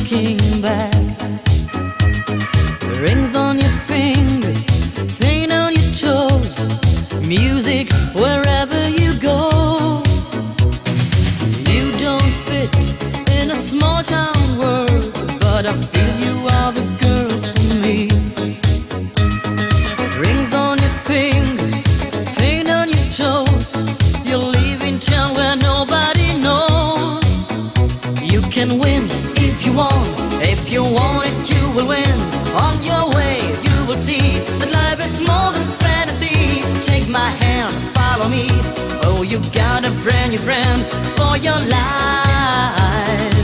looking back. Rings on your fingers, paint on your toes, music wherever you go. You don't fit in a small town world, but I feel you are the girl for me. Rings on your fingers, paint on your toes, you're leaving town where nobody knows. You can win if you want, if you want it you will win. On your way you will see that life is more than fantasy. Take my hand, follow me, oh you got a brand new friend for your life.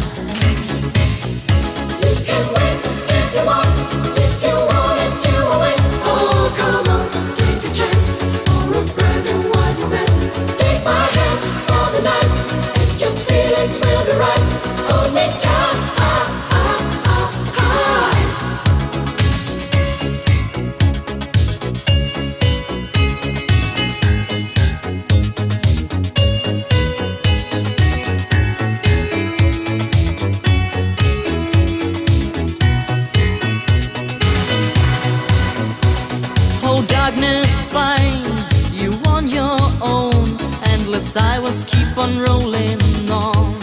You can win if you want, if you want it you will win. Oh come on, take a chance for a brand new wide romance. Take my hand for the night, and your feelings will be right. Hold me tight. Darkness finds you on your own, endless highways keep on rolling on.